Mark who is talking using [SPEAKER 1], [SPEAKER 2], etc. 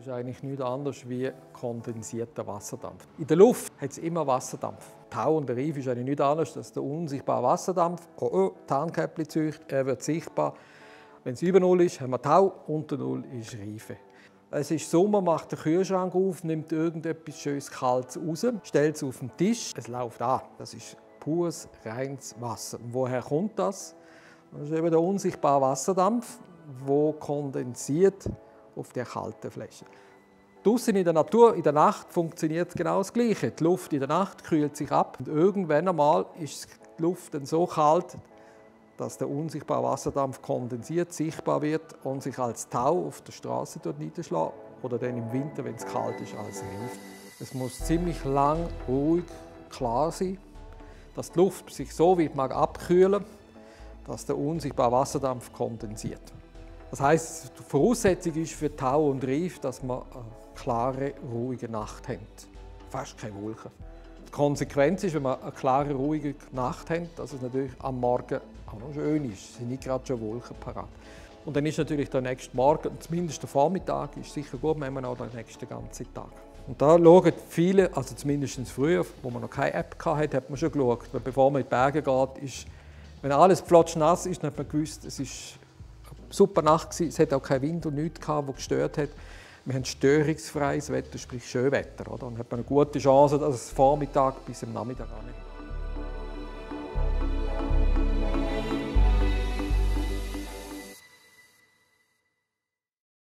[SPEAKER 1] ist eigentlich nichts anderes wie kondensierter Wasserdampf. In der Luft hat es immer Wasserdampf. Tau und der Reif ist eigentlich nichts anderes als der unsichtbare Wasserdampf. Tarnkäppli-Zeug, er wird sichtbar. Wenn es über Null ist, haben wir Tau, unter Null ist Reife. Es ist Sommer, macht den Kühlschrank auf, nimmt irgendetwas schönes Kaltes raus, stellt es auf den Tisch, es läuft an. Das ist pures, reines Wasser. Und woher kommt das? Das ist eben der unsichtbare Wasserdampf, der kondensiert auf der kalten Fläche. Draussen in der Natur, in der Nacht, funktioniert genau das Gleiche. Die Luft in der Nacht kühlt sich ab und irgendwann einmal ist die Luft dann so kalt, dass der unsichtbare Wasserdampf kondensiert, sichtbar wird und sich als Tau auf der Straße niederschlägt oder dann im Winter, wenn es kalt ist, als Reif. Es muss ziemlich lang, ruhig, klar sein, dass die Luft sich so weit abkühlen mag, dass der unsichtbare Wasserdampf kondensiert. Das heisst, die Voraussetzung ist für Tau und Reif, dass man eine klare, ruhige Nacht haben. Fast keine Wolken. Die Konsequenz ist, wenn man eine klare, ruhige Nacht hat, dass es natürlich am Morgen auch noch schön ist. Es sind nicht gerade schon Wolken parat. Und dann ist natürlich der nächste Morgen, zumindest der Vormittag, ist sicher gut, wenn man auch den nächsten ganzen Tag. Und da schauen viele, also zumindest früher, wo man noch keine App hatte, hat man schon geschaut. Weil bevor man in die Berge geht, ist, wenn alles flotschnass ist, dann hat man gewusst, es ist eine super Nacht gewesen. Es hat auch keinen Wind und nichts gehabt, der gestört hat. Wir haben störungsfreies Wetter, sprich Schönwetter. Oder? Dann hat man eine gute Chance, dass es Vormittag bis am Nachmittag angeht.